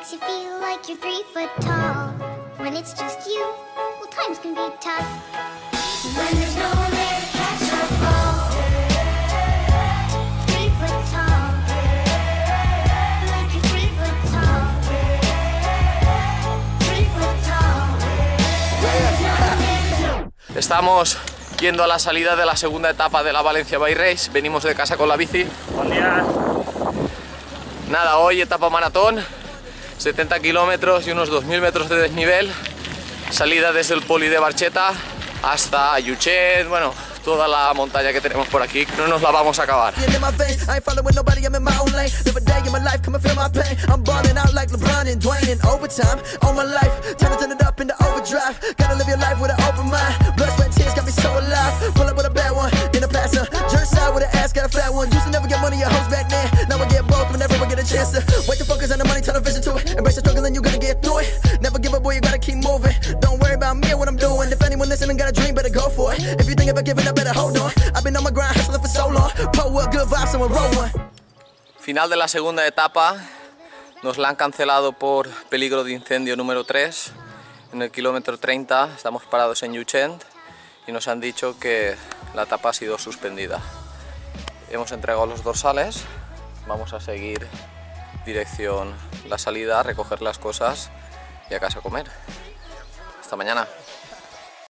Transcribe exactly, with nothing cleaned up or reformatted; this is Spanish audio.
makes you feel like you're three foot tall. When it's just you, well, times can be tough. When there's no one there to catch or fall. Three foot tall. Like you're three foot tall. Three foot tall. When there's no one there to... Estamos yendo a la salida de la segunda etapa de la Valencia Bike Race. Venimos de casa con la bici. Buen día. Nada, hoy etapa maratón, setenta kilómetros y unos dos mil metros de desnivel. Salida desde el Poli de Barcheta hasta Llutxent, bueno, toda la montaña que tenemos por aquí, no nos la vamos a acabar. Final de la segunda etapa, nos la han cancelado por peligro de incendio número tres. En el kilómetro treinta estamos parados en Llutxent y nos han dicho que la etapa ha sido suspendida. Hemos entregado los dorsales, vamos a seguir dirección la salida, a recoger las cosas y a casa a comer. Hasta mañana.